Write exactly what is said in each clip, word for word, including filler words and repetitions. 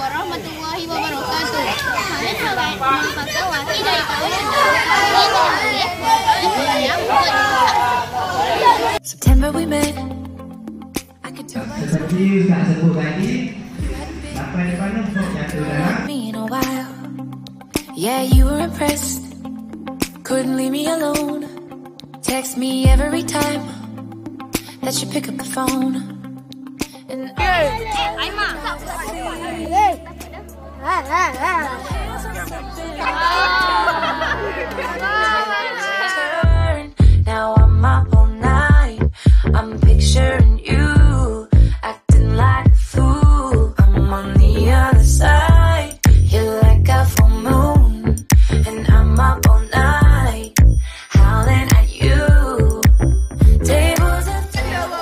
warahmatullahi wabarakatuh. Kalian coba mengetahui dari kawasan September we met. I could tell by seperti Kak sebut tadi, sampai depan untuk jatuh dalam. me in a while. Yeah, you were impressed. Couldn't leave me alone. Text me every time that you pick up the phone. And now I'm up all night. I'm picturing you acting like a fool. I'm on the other side. You're like a full moon, and I'm up all night howling at you. Tables of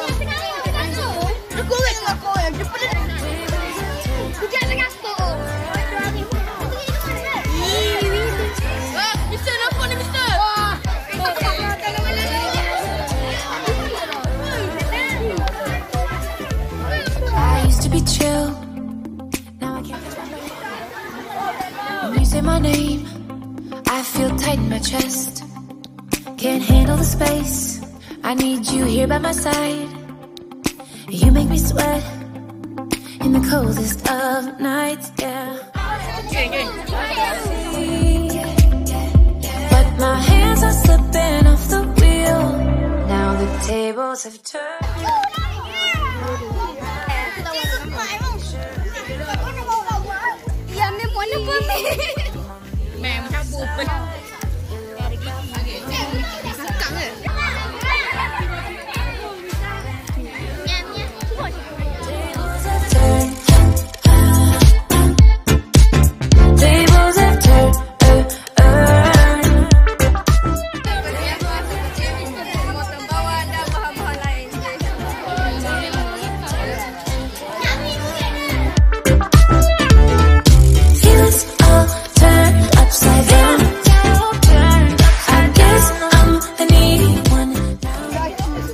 I used to be chill. Now I can't. When you say my name, I feel tight in my chest. Can't handle the space. I need you here by my side. You make me sweat in the coldest of nights, yeah. But my hands are slipping off the wheel. Now the tables have turned. Mẹ mà buộc mình. Tables have turned. Feelings all turned upside down. I guess I'm the needy one now.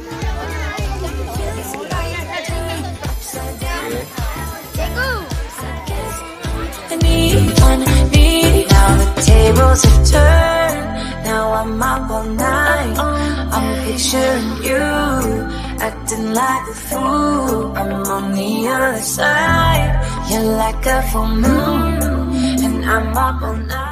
The needy one, needy. Now the tables have turned. Now I'm up all night. I'm picturing you acting like a fool. I'm on the other side. You're like a full moon, and I'm up all night.